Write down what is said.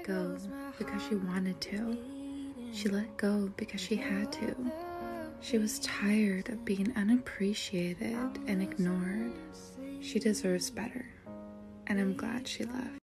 let go because she wanted to. She let go because she had to. She was tired of being unappreciated and ignored. She deserves better, and I'm glad she left.